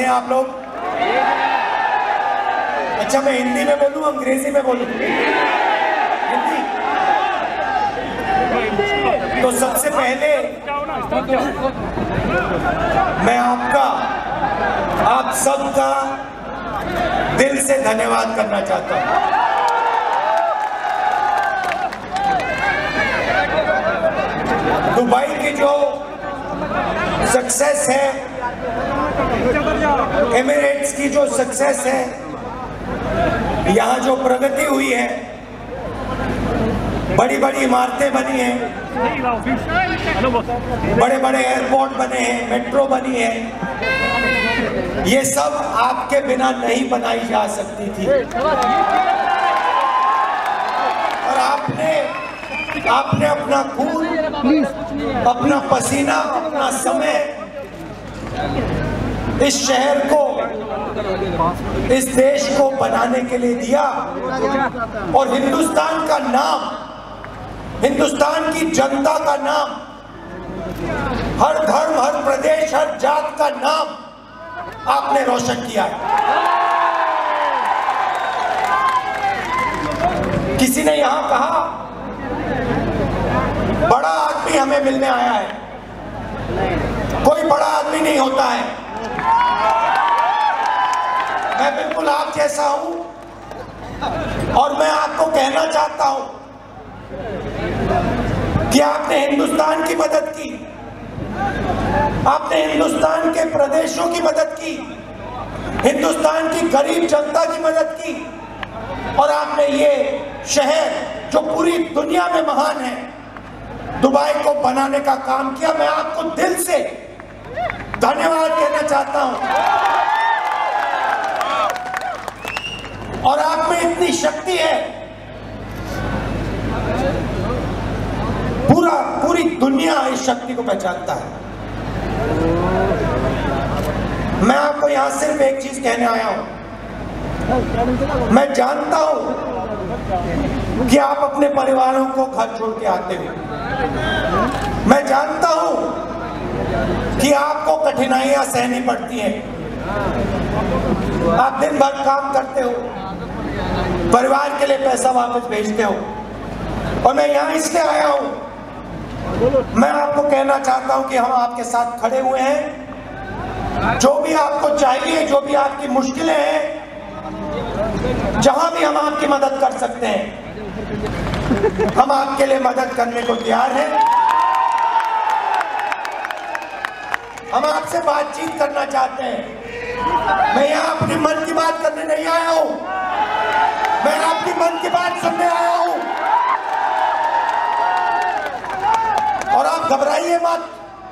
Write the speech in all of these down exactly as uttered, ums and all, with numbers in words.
हैं आप लोग? अच्छा, मैं हिंदी में बोलूं अंग्रेजी में बोलूं? हिंदी। तो सबसे पहले मैं आपका आप सबका दिल से धन्यवाद करना चाहता हूं। दुबई की जो सक्सेस है, एमिरेट्स की जो सक्सेस है, यहाँ जो प्रगति हुई है, बड़ी बड़ी इमारतें बनी हैं, बड़े बड़े एयरपोर्ट बने हैं, मेट्रो बनी है, ये सब आपके बिना नहीं बनाई जा सकती थी। और आपने आपने अपना खून, अपना पसीना, अपना समय इस शहर को, इस देश को बनाने के लिए दिया। और हिंदुस्तान का नाम, हिंदुस्तान की जनता का नाम, हर धर्म, हर प्रदेश, हर जात का नाम आपने रोशन किया है। किसी ने यहां कहा बड़ा आदमी हमें मिलने आया है। कोई बड़ा आदमी नहीं होता है। मैं बिल्कुल आप जैसा हूं और मैं आपको कहना चाहता हूं कि आपने हिंदुस्तान की मदद की, आपने हिंदुस्तान के प्रदेशों की मदद की, हिंदुस्तान की गरीब जनता की मदद की, और आपने ये शहर जो पूरी दुनिया में महान है, दुबई को बनाने का काम किया। मैं आपको दिल से धन्यवाद कहना चाहता हूं। और आप में इतनी शक्ति है, पूरा पूरी दुनिया इस शक्ति को पहचानता है। मैं आपको यहां सिर्फ एक चीज कहने आया हूं। मैं जानता हूं कि आप अपने परिवारों को घर छोड़ के आते हो। मैं जानता हूं कि आपको कठिनाइयां सहनी पड़ती हैं। आप दिन भर काम करते हो, परिवार के लिए पैसा वापस भेजते हो, और मैं यहां इसलिए आया हूं। मैं आपको कहना चाहता हूं कि हम आपके साथ खड़े हुए हैं। जो भी आपको चाहिए, जो भी आपकी मुश्किलें हैं, जहां भी हम आपकी मदद कर सकते हैं, हम आपके लिए मदद करने को तैयार हैं। हम आपसे बातचीत करना चाहते हैं। मैं यहाँ अपनी मन की बात करने नहीं आया हूं, मैं आपकी मन की बात सुनने आया हूं। और आप घबराइए मत,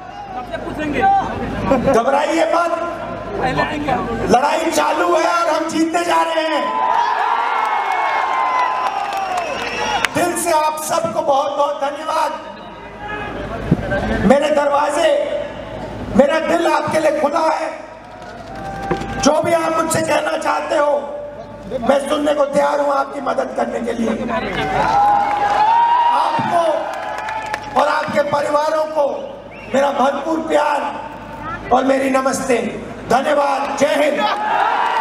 घबराइए मत। लड़ाई चालू है और हम जीतते जा रहे हैं। दिल से आप सबको बहुत बहुत धन्यवाद। मेरे दरवाजे, मेरा दिल आपके लिए खुला है। जो भी आप मुझसे कहना चाहते हो, मैं सुनने को तैयार हूं आपकी मदद करने के लिए। आपको और आपके परिवारों को मेरा भरपूर प्यार और मेरी नमस्ते। धन्यवाद। जय हिंद।